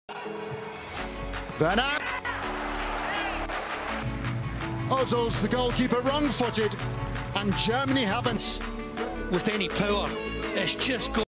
Werner. Ozil's the goalkeeper wrong-footed, and Germany haven't. With any power, it's just got